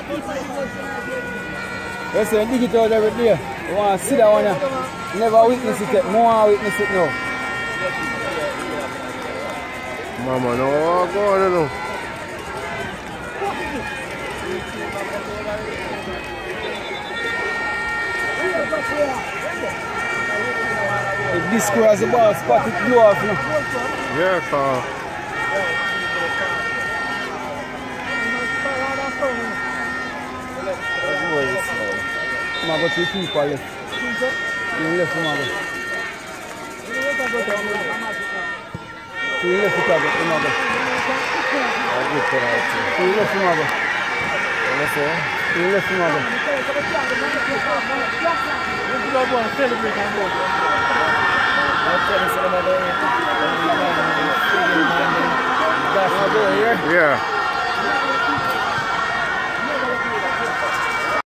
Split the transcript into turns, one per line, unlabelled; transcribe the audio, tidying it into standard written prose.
You say dig it out every day. You want to see that one, you never witness it yet. More witness it now.
Mama, no, go on now.
If this square has a ball spot, it blow off now.
Yeah, sir.
I'm going to keep on left. You left, I'm going to left it up, I'm going to you left, I'm going to you left, I'm going
Yeah.